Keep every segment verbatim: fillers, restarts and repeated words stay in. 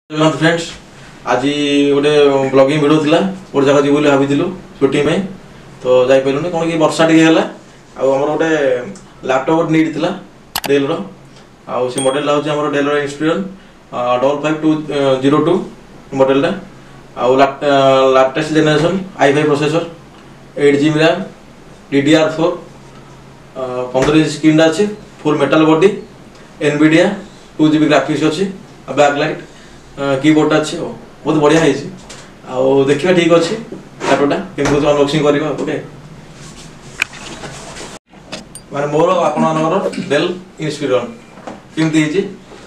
Friends आज गोटे blogging video थिला गोटे जगह जी बोली भाभी छुट्टी में तो जाई पाइलुनी कौन कि वर्षा टी है आमर गोटे लैपटॉप नीड थिला डेल रो आउ से मॉडल लाउची हमर Dell Inspiron double five two zero two model टा आउ latest generation i five processor eight G B RAM D D R four पंद्रह इंच स्क्रीन अच्छी full metal body Nvidia two G B graphics अच्छी backlight keyboard अच्छी बहुत बढ़िया है देखिए ठीक अच्छे लैपटॉपटा केमती अनबॉक्सिंग करवा ओके माने मोर आपन डेल इंस्पिरन केमती है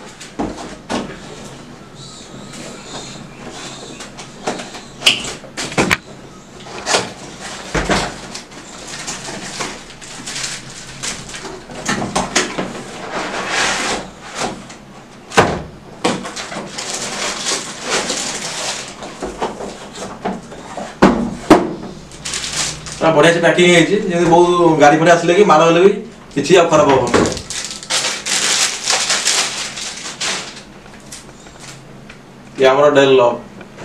बढ़िया से पैकिंग है बहुत गाड़ी फड़ी आसले कि मार हेल्ले भी किसी आप खराब हो ये हमारा डेल लॉक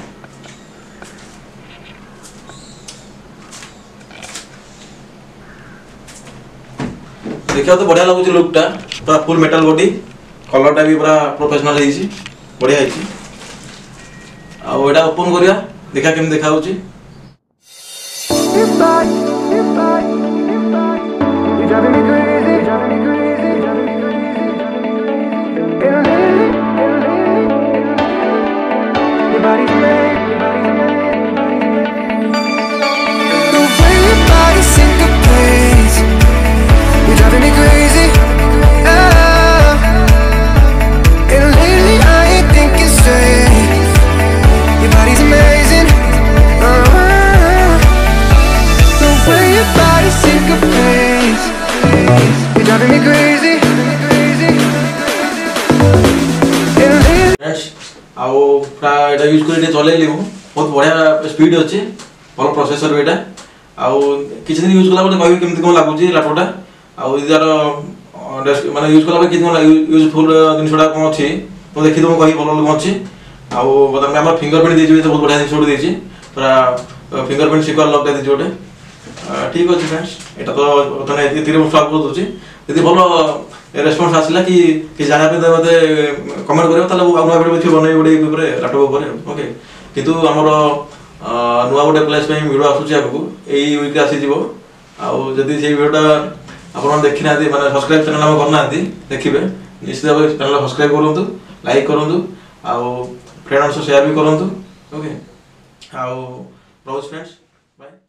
देखिए तो बढ़िया लगुच लुकटा पूरा फुल मेटल बॉडी कलरटा भी पूरा प्रोफेशनल है बढ़िया है आ एटा ओपन करिया देखा केम देखा होची You're back, you're back, you're back. You're driving me crazy, driving me crazy, driving me crazy. And lately, and lately, and lately, your body's made, your body's made, the way your body syncopates, you're driving me crazy. Oh. And lately I ain't thinking straight. Your body's amazing. Oh. Your body syncopates. You're driving me crazy. Friends, आओ प्राय एटा use करके चले लियो बहुत बढ़िया speed अछि भल processor एटा आओ किछ दिन यूज कला बते कहबी केमति कोन लागुची लैपटॉप टा आओ इदार माने यूज कला किछ कोन यूजफुल जिनसडा कोन अछि तो देखि तो कहि भल लोग अछि आओ बता हम फिंगरप्रिंट देछि तो बहुत बढ़िया जिनसड देछि पूरा फिंगरप्रिंट सिक्योर लॉक देछि ओटे ठीक अच्छे फ्रेंड्स एटा तो तने एति रे स्वागत होची यदि भलो रेस्पॉन्स आसिला कि कि जाना पे मते कमेंट करियो ताले आउना वीडियो छि बनै ओडे ऊपर लैपटॉप ऊपर ओके किंतु हमर नुवा ओडे प्लेस पे वीडियो आसुची आपको एई वीक आसी जीवो आ जदी से वीडियोटा आपन देखिना दे माने सब्सक्राइब चैनल हम करना आंती देखिबे निश्चित भाबे चैनल सब्सक्राइब करंतु लाइक करंतु आ फ्रेंड्स शेयर भी करंतु ओके आ रोज फ्रेंड्स बाय।